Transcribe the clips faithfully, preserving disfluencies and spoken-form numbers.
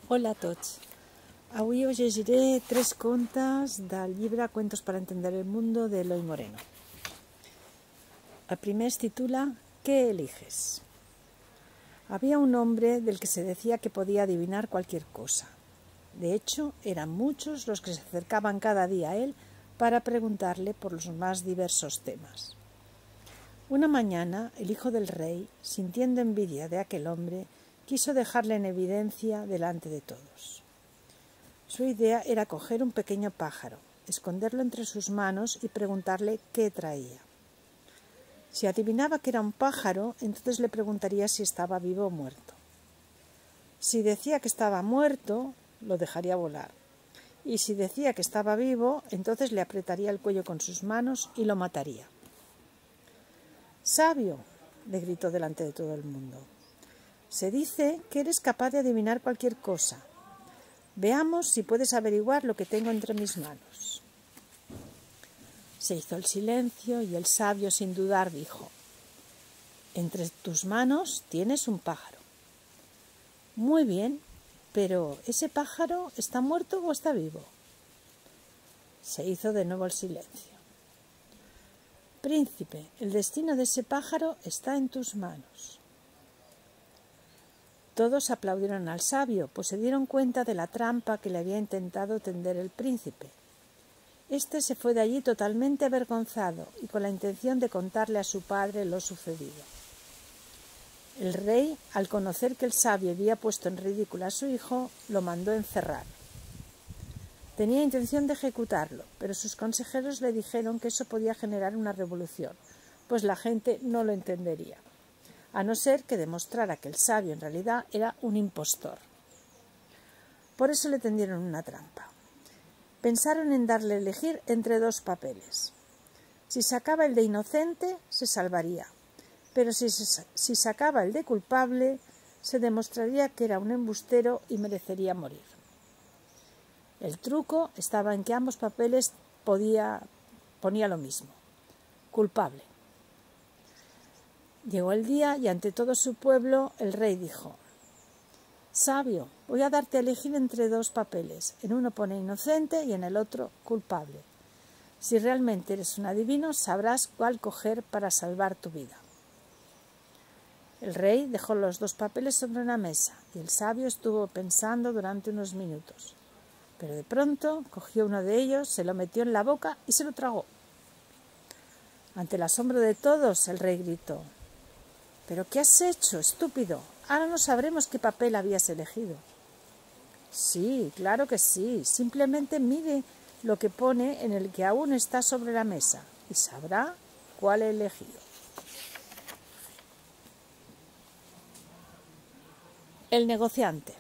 Hola a tots. Avui us llegiré tres contes del llibre Cuentos para entender el mundo de Eloy Moreno. El primer es titula ¿Qué eliges? Había un hombre del que se decía que podía adivinar cualquier cosa. De hecho, eran muchos los que se acercaban cada día a él para preguntarle por los más diversos temas. Una mañana, el hijo del rey, sintiendo envidia de aquel hombre, quiso dejarle en evidencia delante de todos. Su idea era coger un pequeño pájaro, esconderlo entre sus manos y preguntarle qué traía. Si adivinaba que era un pájaro, entonces le preguntaría si estaba vivo o muerto. Si decía que estaba muerto, lo dejaría volar. Y si decía que estaba vivo, entonces le apretaría el cuello con sus manos y lo mataría. «¡Sabio!», le gritó delante de todo el mundo. «Se dice que eres capaz de adivinar cualquier cosa. Veamos si puedes averiguar lo que tengo entre mis manos». Se hizo el silencio y el sabio, sin dudar, dijo: «Entre tus manos tienes un pájaro». «Muy bien, pero ¿ese pájaro está muerto o está vivo?». Se hizo de nuevo el silencio. «Príncipe, el destino de ese pájaro está en tus manos». Todos aplaudieron al sabio, pues se dieron cuenta de la trampa que le había intentado tender el príncipe. Este se fue de allí totalmente avergonzado y con la intención de contarle a su padre lo sucedido. El rey, al conocer que el sabio había puesto en ridículo a su hijo, lo mandó encerrar. Tenía intención de ejecutarlo, pero sus consejeros le dijeron que eso podía generar una revolución, pues la gente no lo entendería, a no ser que demostrara que el sabio en realidad era un impostor. Por eso le tendieron una trampa. Pensaron en darle a elegir entre dos papeles. Si sacaba el de inocente, se salvaría, pero si, si sacaba el de culpable, se demostraría que era un embustero y merecería morir. El truco estaba en que ambos papeles podía, ponía lo mismo: culpable. Llegó el día y ante todo su pueblo el rey dijo: «Sabio, voy a darte a elegir entre dos papeles. En uno pone inocente y en el otro culpable. Si realmente eres un adivino, sabrás cuál coger para salvar tu vida». El rey dejó los dos papeles sobre una mesa y el sabio estuvo pensando durante unos minutos. Pero de pronto cogió uno de ellos, se lo metió en la boca y se lo tragó. Ante el asombro de todos, el rey gritó: «¿Pero qué has hecho, estúpido? Ahora no sabremos qué papel habías elegido». «Sí, claro que sí. Simplemente mire lo que pone en el que aún está sobre la mesa y sabrá cuál he elegido». El negociante.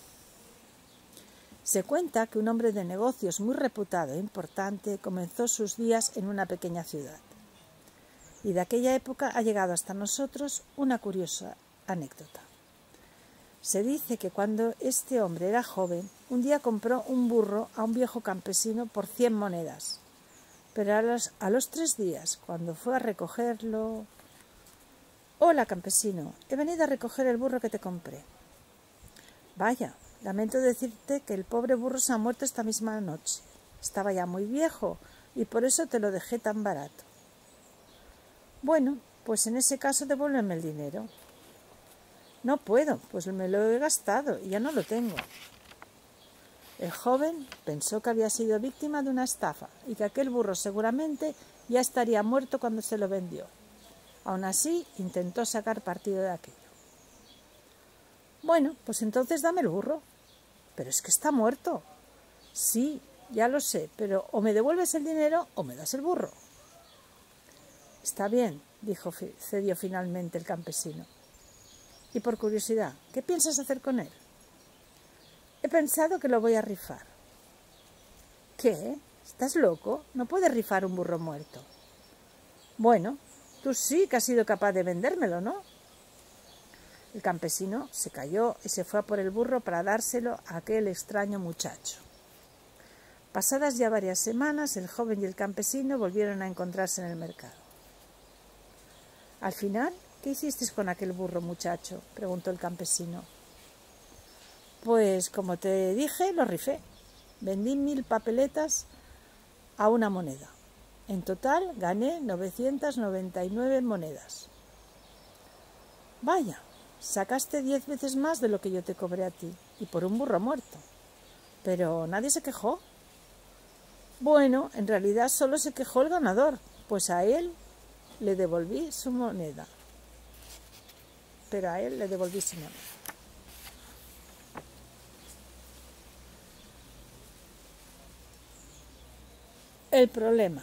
Se cuenta que un hombre de negocios muy reputado e importante comenzó sus días en una pequeña ciudad. Y de aquella época ha llegado hasta nosotros una curiosa anécdota. Se dice que cuando este hombre era joven, un día compró un burro a un viejo campesino por cien monedas. Pero a los, a los tres días, cuando fue a recogerlo... «Hola, campesino, he venido a recoger el burro que te compré». «Vaya, lamento decirte que el pobre burro se ha muerto esta misma noche. Estaba ya muy viejo y por eso te lo dejé tan barato». «Bueno, pues en ese caso devuélveme el dinero». «No puedo, pues me lo he gastado y ya no lo tengo». El joven pensó que había sido víctima de una estafa y que aquel burro seguramente ya estaría muerto cuando se lo vendió. Aún así, intentó sacar partido de aquello. «Bueno, pues entonces dame el burro». «Pero es que está muerto». «Sí, ya lo sé, pero o me devuelves el dinero o me das el burro». «Está bien», dijo, cedió finalmente el campesino. «Y por curiosidad, ¿qué piensas hacer con él?». «He pensado que lo voy a rifar». «¿Qué? ¿Estás loco? No puedes rifar un burro muerto». «Bueno, tú sí que has sido capaz de vendérmelo, ¿no?». El campesino se calló y se fue a por el burro para dárselo a aquel extraño muchacho. Pasadas ya varias semanas, el joven y el campesino volvieron a encontrarse en el mercado. «Al final, ¿qué hiciste con aquel burro, muchacho?», preguntó el campesino. Pues como te dije, lo rifé. Vendí mil papeletas a una moneda. En total gané novecientas noventa y nueve monedas. Vaya, sacaste diez veces más de lo que yo te cobré a ti, y por un burro muerto. Pero nadie se quejó. Bueno, en realidad solo se quejó el ganador, pues a él le devolví su moneda. Pero a él le devolví su moneda. El problema.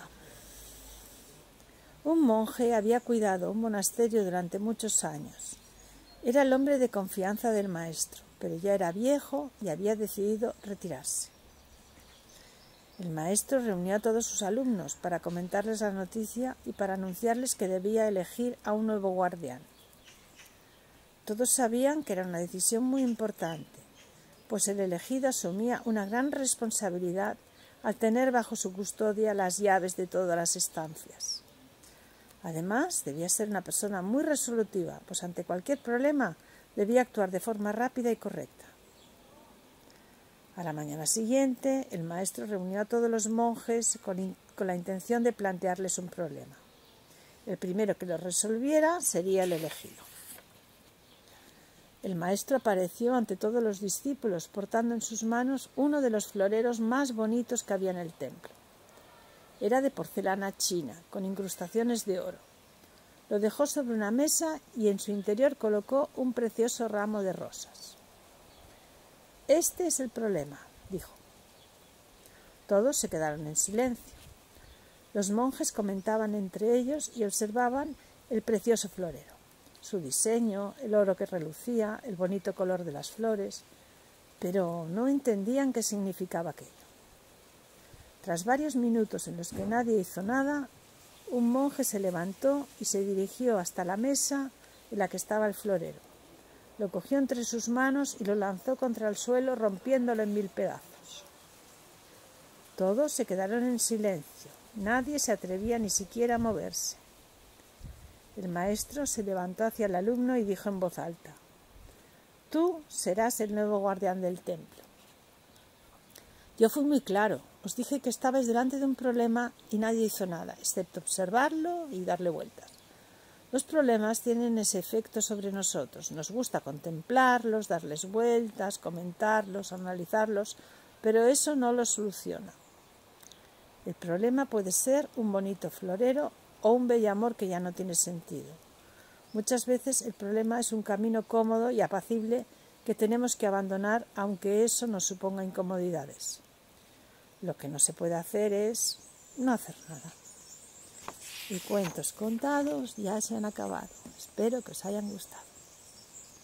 Un monje había cuidado un monasterio durante muchos años. Era el hombre de confianza del maestro, pero ya era viejo y había decidido retirarse. El maestro reunió a todos sus alumnos para comentarles la noticia y para anunciarles que debía elegir a un nuevo guardián. Todos sabían que era una decisión muy importante, pues el elegido asumía una gran responsabilidad al tener bajo su custodia las llaves de todas las estancias. Además, debía ser una persona muy resolutiva, pues ante cualquier problema debía actuar de forma rápida y correcta. A la mañana siguiente, el maestro reunió a todos los monjes con, in- con la intención de plantearles un problema. El primero que lo resolviera sería el elegido. El maestro apareció ante todos los discípulos portando en sus manos uno de los floreros más bonitos que había en el templo. Era de porcelana china, con incrustaciones de oro. Lo dejó sobre una mesa y en su interior colocó un precioso ramo de rosas. «Este es el problema», dijo. Todos se quedaron en silencio. Los monjes comentaban entre ellos y observaban el precioso florero, su diseño, el oro que relucía, el bonito color de las flores, pero no entendían qué significaba aquello. Tras varios minutos en los que nadie hizo nada, un monje se levantó y se dirigió hasta la mesa en la que estaba el florero. Lo cogió entre sus manos y lo lanzó contra el suelo, rompiéndolo en mil pedazos. Todos se quedaron en silencio. Nadie se atrevía ni siquiera a moverse. El maestro se levantó hacia el alumno y dijo en voz alta: «Tú serás el nuevo guardián del templo». Yo fui muy claro. Os dije que estabais delante de un problema y nadie hizo nada, excepto observarlo y darle vueltas. Los problemas tienen ese efecto sobre nosotros. Nos gusta contemplarlos, darles vueltas, comentarlos, analizarlos, pero eso no los soluciona. El problema puede ser un bonito florero o un bello amor que ya no tiene sentido. Muchas veces el problema es un camino cómodo y apacible que tenemos que abandonar, aunque eso nos suponga incomodidades. Lo que no se puede hacer es no hacer nada. Y cuentos contados ya se han acabado. Espero que os hayan gustado.